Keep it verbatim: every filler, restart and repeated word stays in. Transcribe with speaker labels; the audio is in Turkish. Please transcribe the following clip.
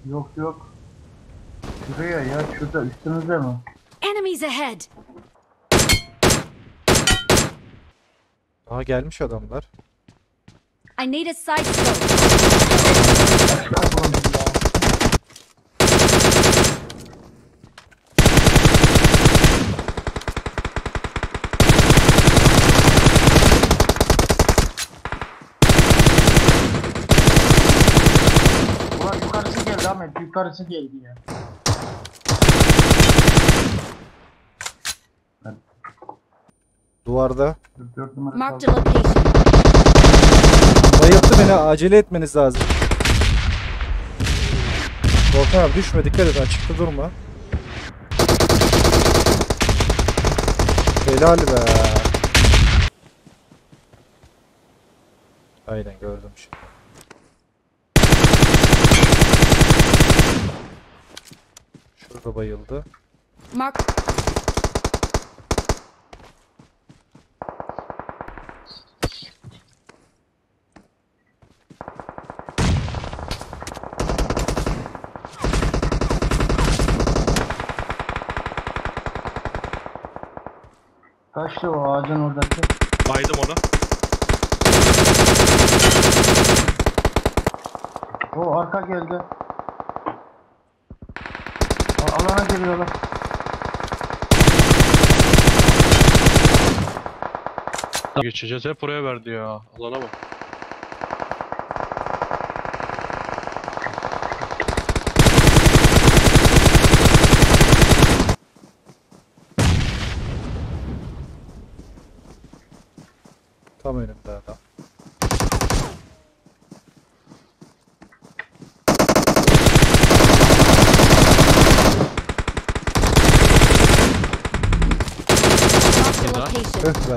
Speaker 1: Yok yok. Şuraya ya, şurada üstümüzde mi?
Speaker 2: Enemies ahead!
Speaker 3: Aha gelmiş adamlar.
Speaker 2: I need a side scope.
Speaker 1: Aşağı bulundum ya. Ulan yukarısı geldi Ahmet, yukarısı geldi ya.
Speaker 3: Duvarda.
Speaker 1: Dört numara
Speaker 2: Marked
Speaker 1: kaldı.
Speaker 2: a location.
Speaker 3: Bayılttı beni. Acele etmeniz lazım. Volkan abi düşme. Dikkat et. Açıkta durma. Helal be. Aynen gördüm şimdi. Şurada bayıldı.
Speaker 2: Mark.
Speaker 1: Kaçtı o ağacın oradaki.
Speaker 4: Baydım onu.
Speaker 1: O arka geldi. A- Alana geliyorlar.
Speaker 4: Geçeceğiz. Hep oraya verdi ya. Alana bak.
Speaker 3: Tam önümde adam.
Speaker 2: Marked a location.
Speaker 3: Öh be.